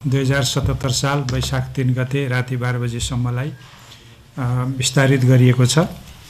2077 साल वैशाख 3 गते राति 12 बजेसम्मलाई विस्तारित गरिएको छ।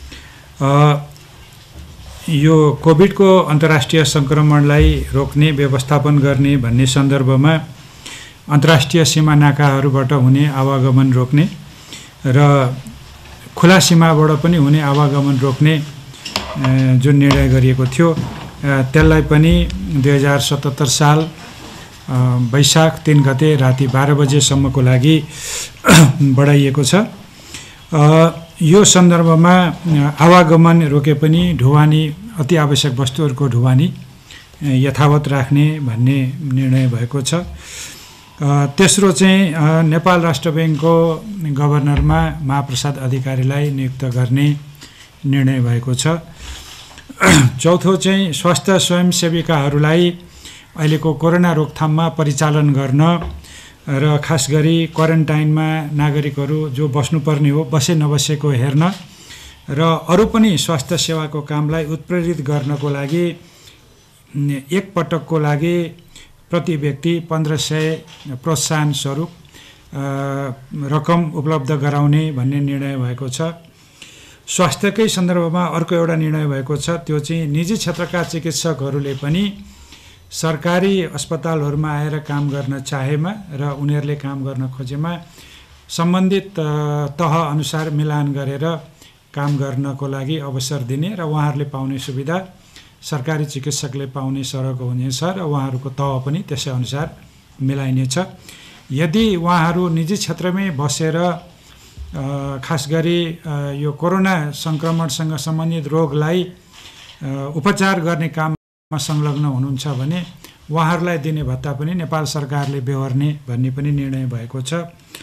यो कोभिडको अन्तर्राष्ट्रिय सङ्क्रमणलाई रोक्ने व्यवस्थापन गर्ने भन्ने सन्दर्भमा अन्तर्राष्ट्रिय सीमा नाकाहरूबाट हुने आवागमन रोक्ने र खुला सीमाबाट पनि हुने आवागमन रोक्ने जुन निर्णय गरिएको थियो त्यसलाई पनि 2077 साल वैशाख 3 गते राति 12 बजेसम्मको लागि बढाइएको छ। यो सन्दर्भमा आवागमन रोके पनि ढुवानी अति आवश्यक वस्तुहरूको ढुवानी यथावत राख्ने भन्ने निर्णय भएको छ। तेस्रो चाहिँ नेपाल राष्ट्र ब्याङ्कको गभर्नरमा महाप्रसाद अधिकारीलाई नियुक्त गर्ने निर्णय भएको छ। चौथो चाहिँ स्वास्थ्य स्वयंसेविकाहरूलाई अहिलेको कोरोना रोकथाममा परिचालन गर्न र खास गरी क्वारेन्टाइनमा नागरिकहरू जो बस्नुपर्ने हो बसे नबसेको हेर्न र अरू पनि स्वास्थ्य सेवाको कामलाई उत्प्रेरित गर्नको लागि एक पटकको लागि प्रति व्यक्ति 1500 प्रोत्साहन स्वरूप रकम उपलब्ध गराउने भन्ने निर्णय भएको छ। स्वास्थ्यकै सन्दर्भमा अर्को एउटा निर्णय भएको छ, त्यो चाहिँ निजी क्षेत्रका चिकित्सकहरूले पनि सरकारी अस्पतालहरूमा आएर काम गर्न चाहेमा र उनीहरूले काम गर्न खोजेमा सम्बन्धित तह अनुसार मिलान गरेर काम गर्नको लागि अवसर दिने र उहाँहरूले पाउने सुविधा सरकारी चिकित्सकले पाउने सरक हुनेछ र उहाँहरूको तह पनि त्यसै अनुसार मिलाइनेछ। यदि उहाँहरू निजी क्षेत्रमै बसेर खास गरी यो कोरोना सङ्क्रमणसँग सम्बन्धित रोगलाई उपचार गर्ने काममा संलग्न हुनुहुन्छ भने उहाँहरूलाई दिने भत्ता पनि नेपाल सरकारले बेहोर्ने भन्ने पनि निर्णय भएको छ।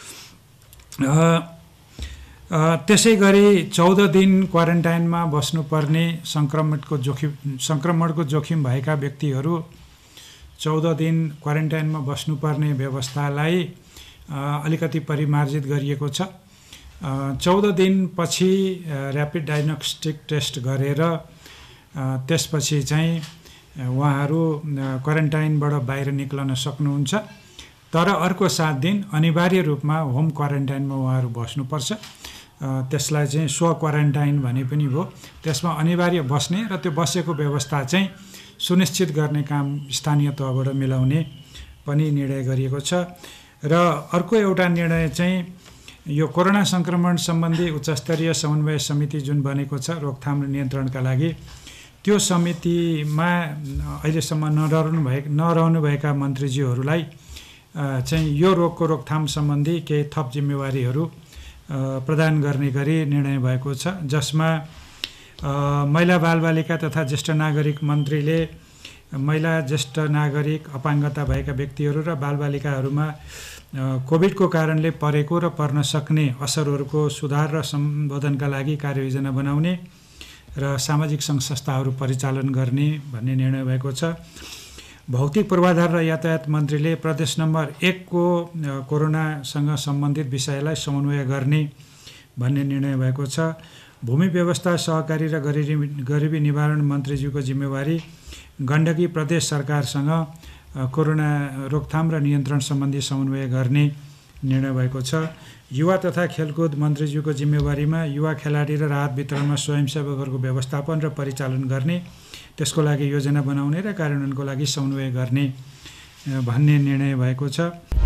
त्यसै गरी 14 दिन क्वारेन्टाइनमा बस्नुपर्ने सङ्क्रमणको जोखिम भएका व्यक्तिहरू 14 दिन क्वारेन्टाइनमा बस्नुपर्ने व्यवस्थालाई अलिकति परिमार्जित गरिएको छ। 14 दिनपछि ऱ्यापिड डायग्नोस्टिक टेस्ट गरेर त्यसपछि चाहिँ उहाँहरू क्वारेन्टाइनबाट बाहिर निक्लन सक्नुहुन्छ। तर अर्को 7 दिन अनिवार्य रूपमा होम क्वारेन्टाइनमा उहाँहरू बस्नुपर्छ। त्यसलाई चाहिँ स्व क्वारेन्टाइन भने पनि हो। त्यसमा अनिवार्य बस्ने र त्यो बसेको व्यवस्था चाहिँ सुनिश्चित गर्ने काम स्थानीय तहबाट मिलाउने पनि निर्णय गरिएको छ। र अर्को एउटा निर्णय चाहिँ यो कोरोना सङ्क्रमण सम्बन्धी उच्चस्तरीय समन्वय समिति जुन बनेको छ रोकथाम र नियन्त्रणका लागि, त्यो समितिमा अहिलेसम्म नरहनुभएका मन्त्रीज्यूहरूलाई चाहिँ यो रोगको रोकथाम सम्बन्धी केही थप जिम्मेवारीहरू प्रदान गर्ने गरी निर्णय भएको छ, जसमा महिला बालबालिका तथा ज्येष्ठ नागरिक मन्त्रीले महिला ज्येष्ठ नागरिक अपाङ्गता भएका व्यक्तिहरू र बालबालिकाहरूमा कोभिडको कारणले परेको र पर्न सक्ने असरहरूको सुधार र सम्बोधनका लागि कार्ययोजना बनाउने र सामाजिक सङ्घ संस्थाहरू परिचालन गर्ने भन्ने निर्णय भएको छ। भौतिक पूर्वाधार र यातायात मन्त्रीले प्रदेश नम्बर 1 को कोरोनासँग सम्बन्धित विषयलाई समन्वय गर्ने भन्ने निर्णय भएको छ। भूमि व्यवस्था सहकारी र गरिबी निवारण मन्त्रीज्यूको जिम्मेवारी गण्डकी प्रदेश सरकारसँग कोरोना रोकथाम र नियन्त्रण सम्बन्धी समन्वय गर्ने निर्णय भएको छ। युवा तथा खेलकुद मन्त्रीज्यूको जिम्मेवारीमा युवा खेलाडी र राहत वितरणमा स्वयंसेवकहरूको व्यवस्थापन र परिचालन गर्ने, त्यसको लागि योजना बनाउने र कार्यान्वयनको लागि समन्वय गर्ने भन्ने निर्णय भएको छ।